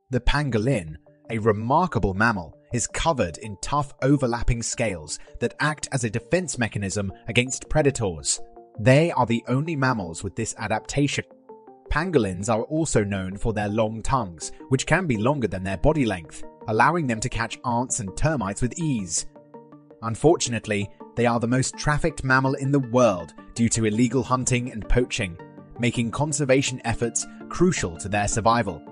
The pangolin, a remarkable mammal, is covered in tough overlapping scales that act as a defense mechanism against predators. They are the only mammals with this adaptation. Pangolins are also known for their long tongues, which can be longer than their body length, allowing them to catch ants and termites with ease. Unfortunately, they are the most trafficked mammal in the world due to illegal hunting and poaching, making conservation efforts crucial to their survival.